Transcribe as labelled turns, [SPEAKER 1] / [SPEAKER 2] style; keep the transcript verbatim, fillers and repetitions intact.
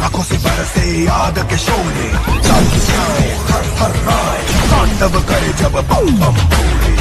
[SPEAKER 1] आंखों से बरसे याद के शोले, हर हर राय तांडव करे जब बम बम बोले।